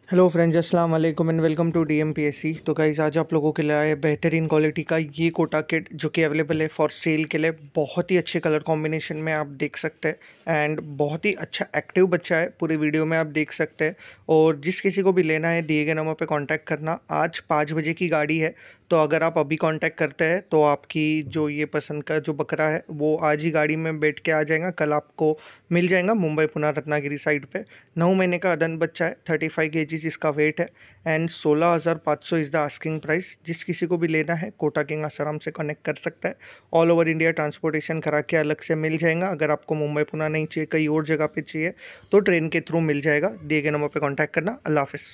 Hello friends, अस्सलाम वालेकुम and welcome to डीएमपीएससी। तो गाइस, आज आप लोगों के लिए आया बेहतरीन क्वालिटी का ये कोटा किट जो कि अवेलेबल है फॉर सेल के लिए। बहुत ही अच्छे कलर कॉम्बिनेशन में आप देख सकते हैं एंड बहुत ही अच्छा एक्टिव बच्चा है, पूरी वीडियो में आप देख सकते हैं। और जिस किसी को भी लेना है दिए गए नंबर पे कांटेक्ट करना। आज 5 बजे की गाड़ी है, तो अगर आप अभी कांटेक्ट करते हैं तो आपकी जो ये पसंद का जो बकरा है वो आज ही गाड़ी में बैठ के आ जाएगा, कल आपको मिल जाएगा मुंबई पुणे रत्नागिरी साइड पे। 9 महीने का अदन बच्चा है, 35 kg इसका वेट है and 16,500 is the asking price. जिस किसी को भी लेना है कोटा किंग आसाराम से कनेक्ट कर सकता है। ऑल ओवर इंडिया ट्रांसपोर्टेशन करा के अलग से मिल जाएगा। अगर आपको मुंबई पुणे नहीं चाहिए, कहीं और जगह पे चाहिए तो ट्रेन के थ्रू मिल जाएगा। दिए गए नंबर पे कांटेक्ट करना। अल्लाह हाफिज़।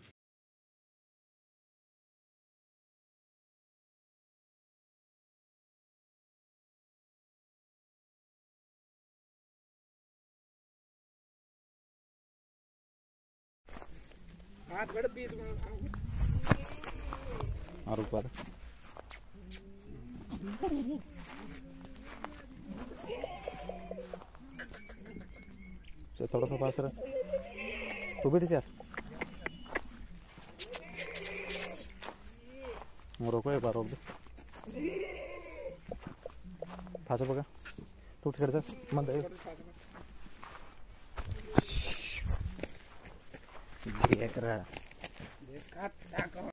और ऊपर से थोड़ा सा पास रहा। तू भी यार, रोको एक बार, रोक दे। फांसा बघा, तू तिकडे मत देख रहा